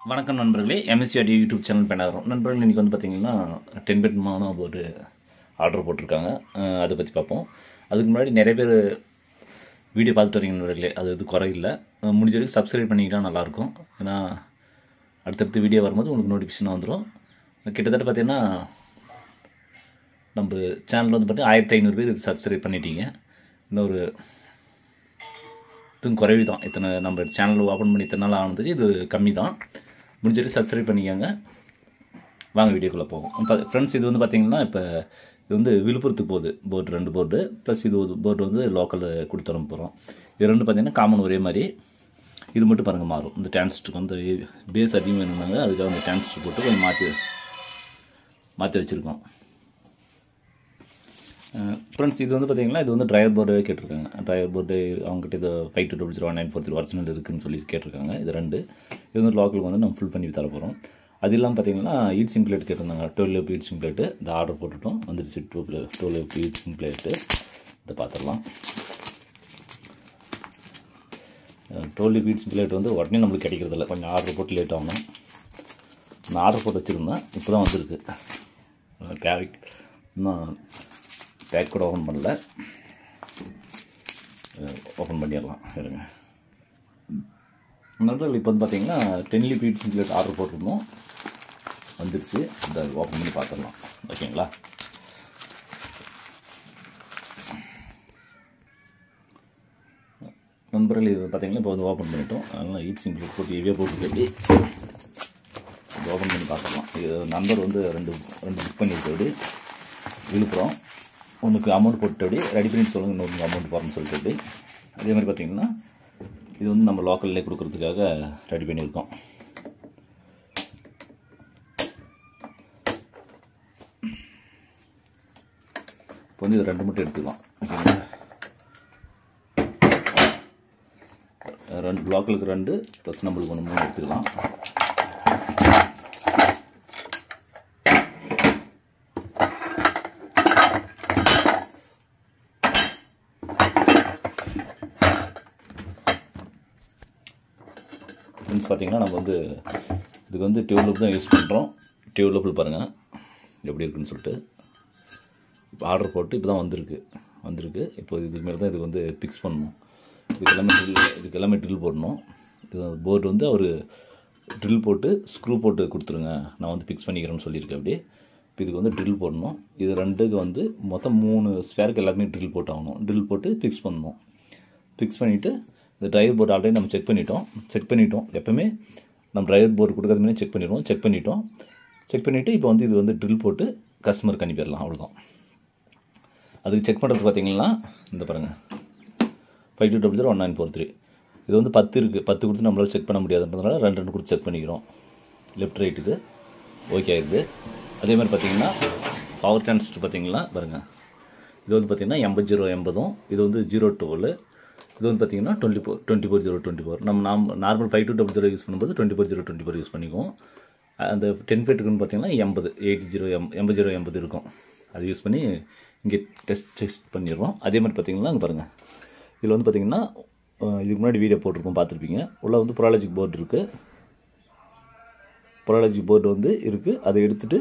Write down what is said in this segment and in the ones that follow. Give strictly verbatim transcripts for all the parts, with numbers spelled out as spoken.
வணக்கம் நண்பர்களே, எம்எஸ்சிஆர்டி YouTube channel பண்ணாகிறோம். நண்பர்கள் இன்றைக்கி வந்து பார்த்திங்கன்னா டென் பெட் மானோ ஒரு ஆர்டர் போட்டிருக்காங்க. அதை பற்றி பார்ப்போம். அதுக்கு முன்னாடி நிறைய பேர் வீடியோ பார்த்துட்டு வரீங்க நண்பர்களே, அது இது குறையில்லை. முடிஞ்ச வரைக்கும் சப்ஸ்கிரைப் பண்ணிக்கிட்டா நல்லாயிருக்கும். ஏன்னா அடுத்தடுத்த வீடியோ வரும்போது உங்களுக்கு நோட்டிஃபிகேஷன் வந்துடும். கிட்டத்தட்ட பார்த்திங்கன்னா நம்ம சேனல் வந்து பார்த்திங்கன்னா ஆயிரத்தி ஐநூறு பேர் சப்ஸ்கிரைப் பண்ணிட்டீங்க. இன்னொரு இதுவும் குறைவு தான். இத்தனை நம்ம சேனல் ஓப்பன் பண்ணி இத்தனை நாள் ஆனதுக்கு இது கம்மி தான். முடிஞ்சவரை சப்ஸ்கிரைப் பண்ணிக்கோங்க. வாங்க வீடியோக்குள்ளே போகும். இப்போ ஃப்ரெண்ட்ஸ், இது வந்து பார்த்திங்கன்னா இப்போ இது வந்து விழுப்புரத்துக்கு போகுது போர்டு, ரெண்டு போர்டு ப்ளஸ் இது ஒரு போர்டு வந்து லோக்கலில் கொடுத்து போகிறோம். இது ரெண்டு பார்த்திங்கன்னா காமன் ஒரே மாதிரி. இது மட்டும் பாருங்கள் மாறும். இந்த டிரான்சிஸ்டருக்கு வந்து பேஸ் அதிகம் வேணும்னாங்க, அதுக்காக அந்த டிரான்சிஸ்டர் போட்டு கொஞ்சம் மாற்றி மாற்றி வச்சுருக்கோம். ஃப்ரெண்ட்ஸ், இது வந்து பார்த்திங்கன்னா இது வந்து ட்ரைவர் போர்டே கேட்டிருக்காங்க. ட்ரைவர் போர்டு அவங்ககிட்ட இது five two double zero one nine four three original இருக்குதுன்னு சொல்லி கேட்டிருக்காங்க. இது ரெண்டு இது வந்து லோக்கலுக்கு வந்து நம்ம ஃபுல் பண்ணி தர போகிறோம். அது இல்லாமல் பார்த்திங்கன்னா ஈட் சிம் பிளேட் கேட்டிருந்தாங்க. Twelve F heat sink plate இந்த ஆர்டர் போட்டுவிட்டோம். வந்துடுச்சு. டூ பிளே twelve F heat sink plate இதை பார்த்துடலாம். Twelve F heat sink plate வந்து உடனே நம்மளுக்கு கிடைக்கிறதில்ல. கொஞ்சம் ஆர்டர் போட்டு லேட் ஆகணும். நான் ஆர்டர் போட்டு வச்சுருந்தேன், இப்போ தான் வந்திருக்கு. கேவிக் இன்னும் பேக் கூட ஓப்பன் பண்ணல. ஓப்பன் பண்ணிடலாம் இருங்க. நண்பர்கள், இப்போ வந்து பார்த்தீங்கன்னா ten leaf heat sink plate order போட்டிருந்தோம், வந்துடுச்சு. இந்த ஓப்பன் பண்ணி பார்த்துடலாம். ஓகேங்களா? நண்பர்கள், இது பார்த்தீங்கன்னா இப்போ வந்து ஓப்பன் பண்ணிட்டோம். அதனால் ஈட் சிம் பிளேட் போட்டு ஹெவியாக போட்டு கட்டி ஓப்பன் பண்ணி பார்த்துடலாம். இது நம்பர் வந்து ரெண்டு ரெண்டு புக் பண்ணிட்டு விழுப்புரம் ஒன்றுக்கு அமௌண்ட் போட்டு அப்படி ரெடி பண்ணி சொல்லுங்கள், இன்னொன்று அமௌண்ட் போகிறோன்னு சொல்லிட்டு அப்படி. அதே மாதிரி பார்த்திங்கன்னா இது வந்து நம்ம லோக்கல்லே கொடுக்குறதுக்காக ரெடி பண்ணியிருக்கோம். இப்போ வந்து இது ரெண்டு மட்டும் எடுத்துக்கலாம். ஓகேங்களா? ரெண்டு லோக்கலுக்கு ரெண்டு ப்ளஸ் நம்மளுக்கு ஒன்று மூணு எடுத்துக்கலாம். ஃப்ரெண்ட்ஸ், பார்த்திங்கன்னா நம்ம வந்து இதுக்கு வந்து டியூப்லப் தான் யூஸ் பண்ணுறோம். டியூப்லப்பில் பாருங்கள் எப்படி இருக்குன்னு சொல்லிட்டு இப்போ ஆர்டர் போட்டு இப்போ தான் வந்திருக்கு வந்திருக்கு இப்போ இதுக்கு மேலே தான் இதுக்கு வந்து ஃபிக்ஸ் பண்ணணும். இதுக்கு எல்லாமே ட்ரில் இதுக்கு எல்லாமே ட்ரில் போடணும். இது போர்டு வந்து அவர் ட்ரில் போட்டு ஸ்க்ரூ போட்டு கொடுத்துருங்க, நான் வந்து ஃபிக்ஸ் பண்ணிக்கிறேன்னு சொல்லியிருக்கேன். அப்படி இப்போ இதுக்கு வந்து ட்ரில் போடணும். இது ரெண்டுக்கு வந்து மொத்தம் மூணு ஸ்பேருக்கு எல்லாமே ட்ரில் போட்டு ஆகணும். ட்ரில் போட்டு ஃபிக்ஸ் பண்ணணும். ஃபிக்ஸ் பண்ணிவிட்டு இந்த டிரைவர் போர்டு ஆல்ரெடி நம்ம செக் பண்ணிட்டோம் செக் பண்ணிட்டோம் எப்போவுமே நம்ம டிரைவர் போர்டு கொடுக்கறது முன்னாடி செக் பண்ணிடுவோம். செக் பண்ணிட்டோம் செக் பண்ணிவிட்டு இப்போ வந்து இது வந்து ட்ரில் போட்டு கஸ்டமருக்கு அனுப்பிடலாம். அவ்வளோதான். அதுக்கு செக் பண்ணுறது பார்த்திங்கன்னா இந்த பாருங்கள் five two double zero one nine four three இது வந்து பத்து இருக்குது. பத்து கொடுத்து நம்மளால் செக் பண்ண முடியாதுன்றதுனால ரெண்டு ரெண்டு கொடுத்து செக் பண்ணிக்கிறோம். லெஃப்ட் ரைட்டுக்கு ஓகே ஆகிடுது. அதே மாதிரி பார்த்திங்கன்னா பவர் டிரான்சிஸ்டர் பார்த்திங்கன்னா பாருங்கள், இது வந்து பார்த்திங்கன்னா எண்பது ஜீரோ எண்பதும் இது வந்து ஜீரோ டுவெல் இது வந்து பார்த்திங்கன்னா twenty four twenty four zero twenty four நம்ம நாம் normal five two double zero use பண்ணும்போது twenty four zero twenty four use பண்ணிக்குவோம். அந்த டென் ஃபேட்டுக்குன்னு பார்த்திங்கன்னா எண்பது எயிட்டி ஜீரோ எம் எண்பது ஜீரோ எண்பது இருக்கும். அது யூஸ் பண்ணி இங்கே டெஸ்ட் டெஸ்ட் பண்ணிடுறோம். அதே மாதிரி பார்த்திங்கன்னா அங்கே பாருங்கள், இதில் வந்து பார்த்திங்கன்னா இதுக்கு முன்னாடி வீடியோ போட்டிருக்கோம், பார்த்துருப்பீங்க. உள்ளே வந்து ப்ரோலாஜிக் போர்டு இருக்குது. ப்ரோலாஜிக் போர்டு வந்து இருக்குது. அதை எடுத்துகிட்டு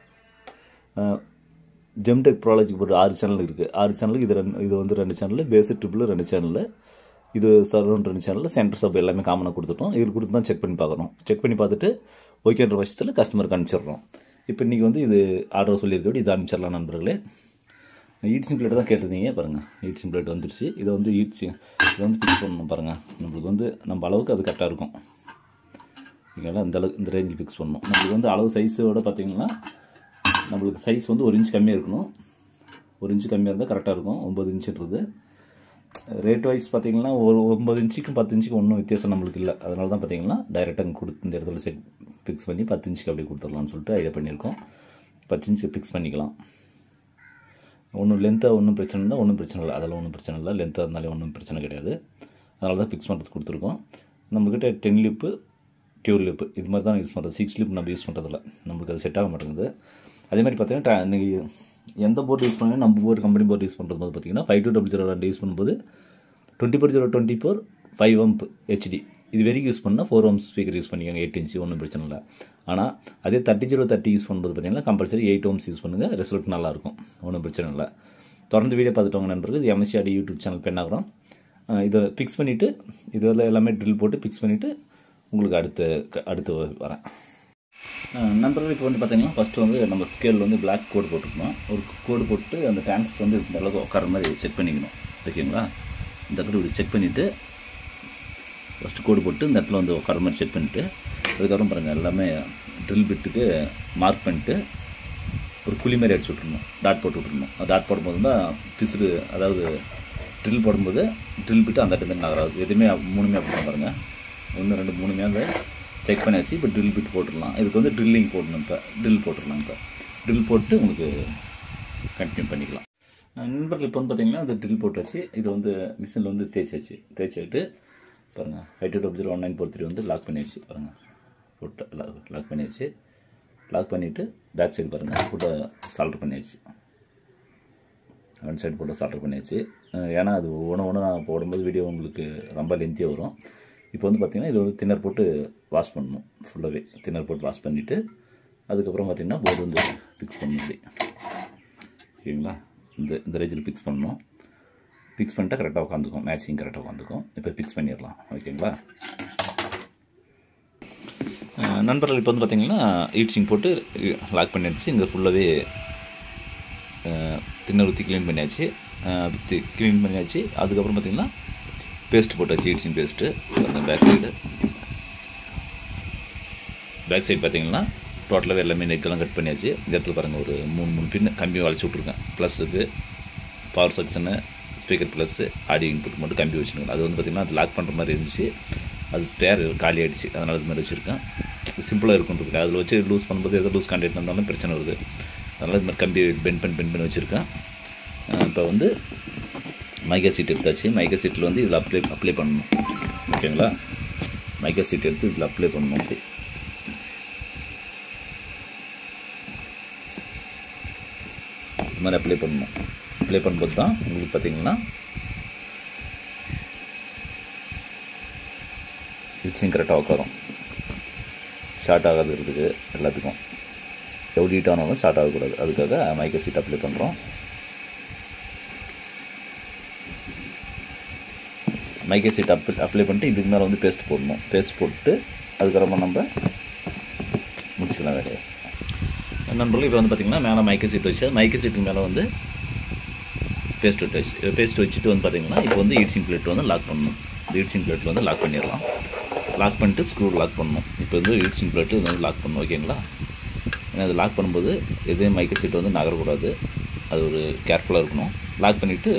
ஜெம்டெக் ப்ரோலாஜிக் போர்டு ஆறு சேனல் இருக்குது. ஆறு சேனலுக்கு இது ரெண்டு இது வந்து ரெண்டு சேனல், பேசிக் ட்ரிபிள் ரெண்டு சேனல், இது சரௌண்ட் ரெண்டு சேனலில் சென்டர் சப் எல்லாமே காமனாக கொடுத்துட்டோம். இது கொடுத்து தான் செக் பண்ணி பார்க்குறோம். செக் பண்ணி பார்த்துட்டு ஓகேன்ற பட்சத்தில் கஸ்டமருக்கு அனுப்பிச்சிடுறோம். இப்போ இன்றைக்கி வந்து இது ஆர்டர் சொல்லியிருக்க இது அனுப்பிச்சிடலாம். நண்பர்களே, ஈட் சிம் பிளேட் தான் கேட்டிருந்தீங்க. பாருங்கள், ஈட் சிம் பிளேட் வந்துடுச்சு. இதை வந்து ஈட் சி இதை வந்து ஃபிக்ஸ் பண்ணணும். பாருங்கள், நம்மளுக்கு வந்து நம்ம அளவுக்கு அது கரெக்டாக இருக்கும். இங்கெல்லாம் இந்த அளவுக்கு இந்த ரேஞ்சு ஃபிக்ஸ் பண்ணணும். நம்மளுக்கு வந்து அளவு சைஸோட பார்த்திங்கன்னா நம்மளுக்கு சைஸ் வந்து ஒரு இன்ச் கம்மியாக இருக்கணும். ஒரு இன்ச்சு கம்மியாக இருந்தால் கரெக்டாக இருக்கும். ஒம்பது இன்ச்சுன்றது ரேட் வைஸ் பார்த்திங்கன்னா ஒரு ஒம்பது இன்ச்சுக்கும் பத்து இன்ச்சுக்கு ஒன்றும் வித்தியாசம் நம்மளுக்கு இல்லை. அதனால தான் பார்த்திங்கன்னா டைரெக்டாக கொடுத்து இந்த இடத்துல செட் ஃபிக்ஸ் பண்ணி பத்து இன்ச்சுக்கு அப்படியே கொடுத்துடலாம்னு சொல்லிட்டு ஐடியா பண்ணியிருக்கோம். பத்து இன்ச்சுக்கு ஃபிக்ஸ் பண்ணிக்கலாம். ஒன்றும் லென்த்தாக ஒன்றும் பிரச்சனை இல்லை, ஒன்றும் பிரச்சனை இல்லை. அதெல்லாம் ஒன்றும் பிரச்சனை இல்லை. லென்த்தாக இருந்தாலே ஒன்றும் பிரச்சனை கிடையாது. அதனால தான் ஃபிக்ஸ் பண்ணுறது கொடுத்துருக்கோம். நம்மக்கிட்ட டென் லிப்பு டியூர் லிப்பு இது மாதிரி தான் யூஸ் பண்ணுறது. சிக்ஸ் லிப் நம்ம யூஸ் பண்ணுறதில்ல, நம்மளுக்கு அது செட் ஆக மாட்டேங்குது. அதே மாதிரி பார்த்திங்கன்னா இன்றைக்கி எந்த போர்டு யூஸ் பண்ணாலும் நம்ம போர்டு கம்பெனி போர்டு யூஸ் பண்ணுறது போது பார்த்திங்கன்னா ஃபைவ் டூ டபுள் ஜீரோ ரெண்டு யூஸ் பண்ணும்போது twenty four zero twenty four five amp HD இது வரைக்கும் யூஸ் பண்ணால் ஃபோர் ஓம்ஸ் ஸ்பீக்கர் யூஸ் பண்ணிக்கோங்க, எயிட் இன்ச்சு ஒன்றும் பிரச்சனை இல்லை. ஆனால் அதே தேர்ட்டி ஜீரோ தேர்ட்டி யூஸ் பண்ணும்போது பார்த்தீங்கன்னா கம்பல்சரி எயிட் ஓம்ஸ் யூஸ் பண்ணுங்கள், ரிசல்ட் நல்லாயிருக்கும், ஒன்றும் பிரச்சனை இல்லை. தொடர்ந்து வீடியோ பார்த்துட்டவங்க நண்பர்கள், இது எம்எஸ்சிஆர்டி யூடியூப் சேனல் பெண்ணாகிறோம். இதை ஃபிக்ஸ் பண்ணிவிட்டு இதில் எல்லாமே ட்ரில் போட்டு ஃபிக்ஸ் பண்ணிவிட்டு உங்களுக்கு அடுத்து அடுத்து வரேன் நண்பர்கள். இப்போ வந்து பார்த்தீங்கன்னா ஃபஸ்ட்டு வந்து நம்ம ஸ்கேல் வந்து பிளாக் கோடு போட்டுக்கணும். ஒரு கோடு போட்டு அந்த டிரான்ஸ்ட் வந்து இந்த அளவுக்கு உட்கார மாதிரி செக் பண்ணிக்கணும், ஓகேங்களா? இந்த இடத்துல இப்படி செக் பண்ணிவிட்டு ஃபஸ்ட்டு கோடு போட்டு இந்த இடத்துல வந்து உட்கார மாதிரி செக் பண்ணிவிட்டு அதுக்கப்புறம் பாருங்கள் எல்லாமே ட்ரில் பிட்டுக்கு மார்க் பண்ணிட்டு ஒரு குழி மாதிரி அடிச்சு விட்ருணும், டாட் போட்டு விட்ருணும். டாட் போடும்போது தான் பிசுறு, அதாவது ட்ரில் போடும்போது ட்ரில் பிட்டு அந்த இடத்துல நகராது. எதுவுமே மூணுமே அப்படி தான் பாருங்கள், ஒன்று ரெண்டு மூணுமே அந்த செக் பண்ணியாச்சு. இப்போ ட்ரில் பிட் போட்டுடலாம். இதுக்கு வந்து ட்ரில்லிங் போடணும். இப்போ ட்ரில் போட்டுடலாம். இப்போ ட்ரில் போட்டு உங்களுக்கு கண்டினியூ பண்ணிக்கலாம் நண்பர்கள். இப்போ வந்து பார்த்தீங்கன்னா அது ட்ரில் போட்டு வச்சு இது வந்து மிஷினில் வந்து தேய்ச்சாச்சு. தேய்ச்சிட்டு பாருங்கள் five two double zero one nine four three வந்து லாக் பண்ணியாச்சு. பாருங்கள் ஃபுட்டை லாக் பண்ணியாச்சு. லாக் பண்ணிவிட்டு பேக் சைடு பாருங்கள் ஃபுட்டை சால்டர் பண்ணியாச்சு. ஒன் சைடு போட்டு சால்டர் பண்ணியாச்சு. ஏன்னா அது ஒன்று ஒன்று நான் போடும்போது வீடியோ உங்களுக்கு ரொம்ப லென்த்தியாக வரும். இப்போ வந்து பார்த்திங்கன்னா இது வந்து தின்னர் போட்டு வாஷ் பண்ணணும். ஃபுல்லாகவே தின்னர் போட்டு வாஷ் பண்ணிவிட்டு அதுக்கப்புறம் பார்த்திங்கன்னா போர்டு வந்து ஃபிக்ஸ் பண்ணணும். ஓகேங்களா? இந்த இந்த ரேஞ்சில் ஃபிக்ஸ் பண்ணணும். ஃபிக்ஸ் பண்ணிட்டா கரெக்டாக உட்காந்துக்கும், மேட்சிங் கரெக்டாக உட்காந்துக்கும். இப்போ ஃபிக்ஸ் பண்ணிடலாம், ஓகேங்களா நண்பர்கள்? இப்போ வந்து பார்த்திங்கன்னா ஹீட்ஸிங் போட்டு லாக் பண்ணிடுச்சு. இங்கே ஃபுல்லாகவே தின்னர் ஊற்றி க்ளீன் பண்ணியாச்சு. க்ளீன் பண்ணியாச்சு. அதுக்கப்புறம் பார்த்திங்கன்னா பேஸ்ட் போட்டாச்சு, heatsink paste. Back side back side பார்த்திங்கன்னா டோட்டலாகவே எல்லாமே நெக்கெல்லாம் கட் பண்ணியாச்சு. இந்த இடத்துல பாருங்கள் ஒரு மூணு மூணு பின் கம்பி வளைச்சி விட்ருக்கேன். ப்ளஸ்ஸுக்கு power section, speaker plus, audio input மட்டும் கம்பி வச்சுருக்கேன். அது வந்து பார்த்திங்கன்னா அது லாக் பண்ணுற மாதிரி இருந்துச்சு. அது ஸ்பேர் காலி ஆகிடுச்சு, அதனால் இது மாதிரி வச்சுருக்கேன். சிம்பிளாக இருக்குன்றதுக்கு அதில் வச்சு லூஸ் பண்ணும்போது எதாவது லூஸ் கான்டெக்ட் இருந்தாலும் பிரச்சனை வருது. அதனால் இது மாதிரி கம்பி பெண்ட் பண்ணி பெண்ட் பண்ணி வச்சுருக்கேன். இப்போ வந்து மைக்கா சீட் எடுத்தாச்சு. மைக்கா சீட்டில் வந்து இதில் அப்ளை அப்ளை பண்ணணும், ஓகேங்களா? மைக்கா சீட் எடுத்து இதில் அப்ளை பண்ணணும். அப்படி இது மாதிரி அப்ளை பண்ணணும். அப்ளை பண்ணும்போது தான் உங்களுக்கு பார்த்திங்கன்னா ஹீட்ஸிங் கரெக்டாக உட்காரும். ஷார்ட் ஆகாதுறதுக்கு எல்லாத்துக்கும் எவ்வளோ ஹீட் ஆனாலும் ஷார்ட் ஆகக்கூடாது. அதுக்காக மைக்கா சீட் அப்ளை பண்ணுறோம். மைக்கா சீட் அப்ளை அப்ளை பண்ணிட்டு இதுக்கு மேலே வந்து பேஸ்ட் போடணும். பேஸ்ட் போட்டு அதுக்கப்புறமா நம்ம முடிச்சுக்கலாம் வேலையை நண்பர்கள். இப்போ வந்து பார்த்திங்கன்னா மேலே மைக்கா சீட் வச்சு மைக்கா சீட்டுக்கு மேலே வந்து பேஸ்ட் வச்சு பேஸ்ட் வச்சுட்டு வந்து பார்த்திங்கன்னா இப்போ வந்து ஹீட்ஸிங் பிளேட் வந்து லாக் பண்ணணும். இந்த ஹீட்ஸிங் பிளேட்டில் வந்து லாக் பண்ணிடலாம். லாக் பண்ணிட்டு ஸ்க்ரூ லாக் பண்ணணும். இப்போ வந்து ஹீட்ஸிங் பிளேட்டு இது வந்து லாக் பண்ணணும், ஓகேங்களா? ஏன்னா அது லாக் பண்ணும்போது எதுவும் மைக்கா சீட் வந்து நகரக்கூடாது. அது ஒரு கேர்ஃபுல்லாக இருக்கணும். லாக் பண்ணிவிட்டு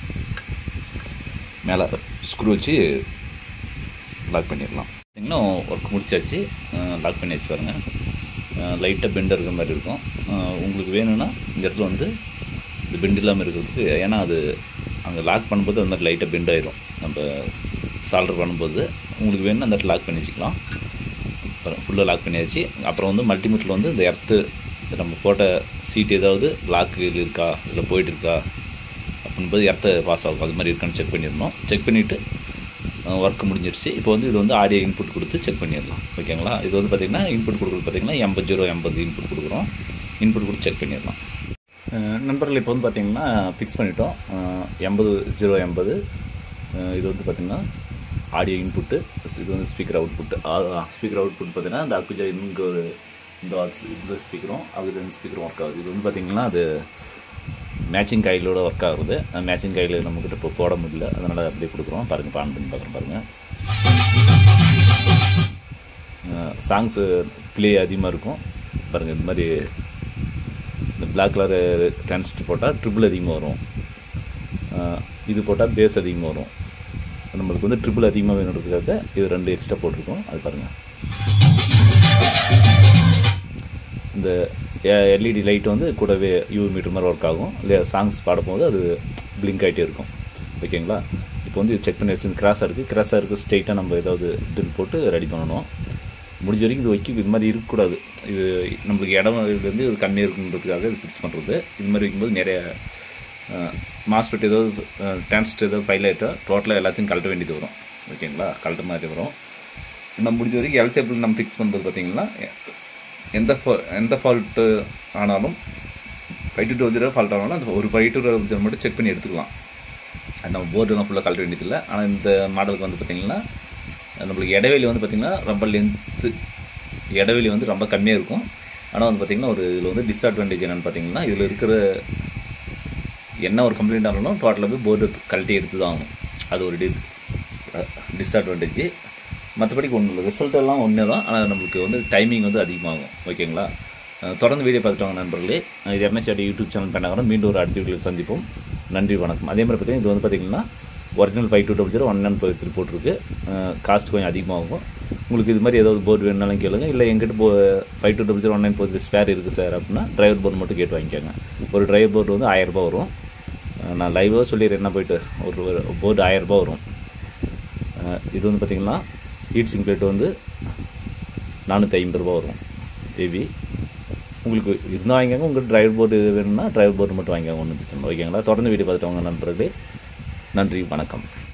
மேலே ஸ்க்ரூ வச்சு லாக் பண்ணிடலாம். இன்னும் ஒர்க் முடிச்சாச்சு. லாக் பண்ணி வச்சு பாருங்கள். லைட்டாக பெண்ட் இருக்கிற மாதிரி இருக்கும். உங்களுக்கு வேணும்னா இந்த இடத்துல வந்து இந்த பெண்ட் இல்லாமல் இருக்கிறதுக்கு, ஏன்னா அது அங்கே லாக் பண்ணும்போது அந்த மாதிரி லைட்டாக பெண்ட் ஆகிடும். நம்ம சால்டர் பண்ணும்போது உங்களுக்கு வேணும்னா அந்த இடத்துல லாக் பண்ணி வச்சுக்கலாம். ஃபுல்லாக லாக் பண்ணியாச்சு. அப்புறம் வந்து மல்டிமீட்டரில் வந்து இந்த எர்த்து நம்ம போட்ட சீட் ஏதாவது லாக்கு இருக்கா இல்லை போய்ட்டு இருக்கா அப்படின்போது எர்த்தை பாஸ் ஆகும், அது மாதிரி இருக்கான்னு செக் பண்ணிடணும். செக் பண்ணிவிட்டு ஒர்க் முடிஞ்சிருச்சு. இப்போ வந்து இது வந்து ஆடியோ இன்புட் கொடுத்து செக் பண்ணிடலாம், ஓகேங்களா? இது வந்து பார்த்திங்கன்னா இன்புட் கொடுக்குறது பார்த்திங்கன்னா எண்பது ஜீரோ எண்பது இன்புட் கொடுக்குறோம். இன்புட் கொடுத்து செக் பண்ணிடலாம் நண்பர்கள். இப்போ வந்து பார்த்திங்கன்னா ஃபிக்ஸ் பண்ணிட்டோம். எண்பது ஜீரோ எண்பது இது வந்து பார்த்திங்கன்னா ஆடியோ இன்புட்டு. இது வந்து ஸ்பீக்கர் அவுட்புட்டு. ஸ்பீக்கர் அவுட்புட் பார்த்திங்கன்னா இந்த அக்குஜா இங்கே ஒரு இந்த இந்த ஸ்பீக்கரும் அது ரெண்டு ஸ்பீக்கரும் ஒர்க் ஆகுது. இது வந்து பார்த்திங்கன்னா அது மேட்சிங் காயிலோட ஒர்க் ஆகுது. மேட்சிங் காயில் நம்மக்கிட்ட இப்போ போட முடியல, அதனால் அப்படியே கொடுக்குறோம். பாருங்கள், இப்போ ஆன் பண்ணி பார்க்குறோம் பாருங்கள். சாங்ஸு ப்ளே அதிகமாக இருக்கும் பாருங்கள். இந்த மாதிரி இந்த பிளாக் கலர் டிரான்சிஸ்டர் போட்டால் ட்ரிபிள் அதிகமாக வரும். இது போட்டால் பேஸ் அதிகமாக வரும். நம்மளுக்கு வந்து ட்ரிபிள் அதிகமாக வேணுன்றதுக்காக இது ரெண்டு எக்ஸ்ட்ரா போட்டிருக்கோம். அது பாருங்கள். இந்த எல்இடி லைட் வந்து கூடவே யூவி மீட்டர் மாதிரி ஒர்க் ஆகும். இல்லையா சாங்ஸ் பாடும்போது அது பிளிங்க் ஆகிட்டே இருக்கும், ஓகேங்களா? இப்போ வந்து செக் பண்ணி வச்சு கிராஸாக இருக்குது. கிராஸாக இருக்குது ஸ்ட்ரெயிட்டாக நம்ம ஏதாவது ட்ரில் போட்டு ரெடி பண்ணணும். முடிஞ்ச வரைக்கும் இது வைக்க இது மாதிரி இருக்கக்கூடாது. இது நம்மளுக்கு இடம் இதுலேருந்து இது கம்மியாக இருக்குன்றதுக்காக இது ஃபிக்ஸ் பண்ணுறது. இது மாதிரி வைக்கும்போது நிறைய மாஸ்பெட் ஏதாவது டிரான்சிஸ்டர் ஏதாவது ஃபைல் ஆகிட்டா டோட்டலாக எல்லாத்தையும் கழட்ட வேண்டியது வரும், ஓகேங்களா? கழட்ட மாதிரி வரும். நம்ம முடிஞ்ச வரைக்கும் எல் ஷேப்பில் நம்ம ஃபிக்ஸ் பண்ணுறது பார்த்தீங்கன்னா எந்த எந்த ஃபால்ட்டு ஆனாலும் five two two zero fault ஆனாலும் அந்த ஒரு ஃபைவ் டூ டூ ஜீரோ மட்டும் செக் பண்ணி எடுத்துக்கலாம். அது நம்ம போர்டுலாம் ஃபுல்லாக கழட்ட வேண்டியதில்லை. ஆனால் இந்த மாடலுக்கு வந்து பார்த்திங்கன்னா நம்மளுக்கு இடைவெளி வந்து பார்த்திங்கன்னா ரொம்ப லென்த்து இடைவெளி வந்து ரொம்ப கம்மியாக இருக்கும். ஆனால் வந்து பார்த்திங்கன்னா ஒரு இதில் வந்து டிஸ்அட்வான்டேஜ் என்னென்னு பார்த்தீங்கன்னா இதில் இருக்கிற என்ன ஒரு கம்ப்ளைண்ட் ஆனாலும் டோட்டலாக போய் போர்டு கழட்டி எடுத்து தான் ஆகணும். அது ஒரு டி டிஸ்அட்வான்டேஜ். மற்றபடிக்கு ஒன்றும் இல்லை, ரிசல்ட் எல்லாம் ஒன்றே தான். ஆனால் நம்மளுக்கு வந்து டைமிங் வந்து அதிகமாகும். ஓகேங்களா? தொடர்ந்து வீடியோ பார்த்துட்டு வாங்க நண்பர்களே. இது எம்எஸ்ஆர்டி யூடியூப் சேனல் பண்ணாங்க. மீண்டும் ஒரு அடுத்த வீடியோவில் சந்திப்போம். நன்றி, வணக்கம். அதே மாதிரி பார்த்தீங்கன்னா இது வந்து பார்த்திங்கன்னா original five two double zero one one three போட்டிருக்கு. காஸ்ட் கொஞ்சம் அதிகமாகும். உங்களுக்கு இது மாதிரி ஏதாவது போர்டு வேணுனாலும் கேளுங்க. இல்லை எங்கிட்ட போ five two double zero one nine board spare இருக்குது சார் அப்படின்னா டிரைவர் போர்டு மட்டும் கேட்டு வாங்கிக்கோங்க. ஒரு டிரைவர் போர்டு வந்து ஆயிரரூபா வரும். நான் லைவாக சொல்லிடுறேன், என்ன போய்ட்டு ஒரு போர்டு ஆயிரரூபா வரும். இது வந்து பார்த்திங்கன்னா ஹீட் சிங் பிளேட் வந்து நானூற்றி ஐம்பது ரூபா வரும். ஏபி உங்களுக்கு இருந்தால் வாங்கிக்கோங்க. உங்களுக்கு டிரைவர் போர்டு வேணும்னா டிரைவர் போர்டு மட்டும் வாங்கிக்கோங்க, ஒன்றும் பிரச்சனை இல்லை. ஓகேங்களா? தொடர்ந்து வீடியோ பார்த்துட்டு வாங்க நண்பர்களே. நன்றி, வணக்கம்.